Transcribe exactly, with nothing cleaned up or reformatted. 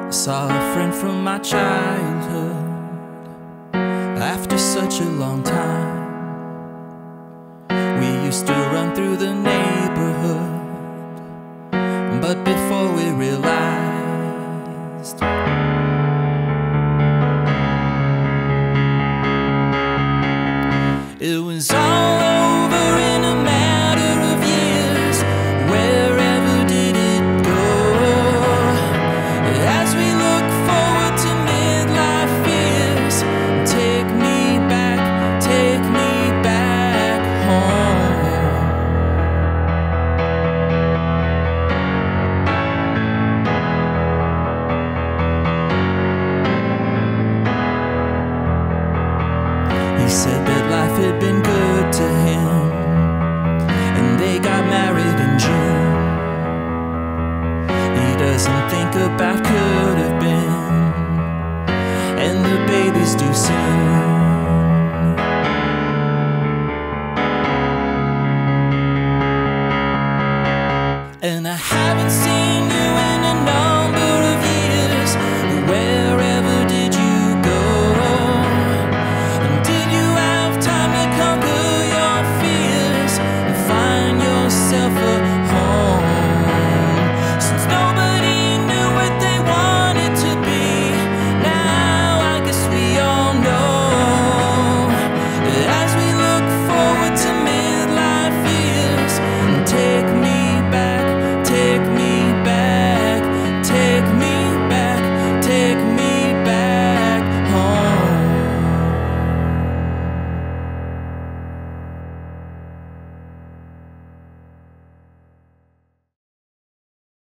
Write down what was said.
I saw a friend from my childhood after such a long time. We used to run through the neighborhood, but before we realized, it was all over in a matter of years. Wherever did it go? As we look forward to midlife years, take me back, take me back home. He said that life had been good to him, and they got married in June. He doesn't think about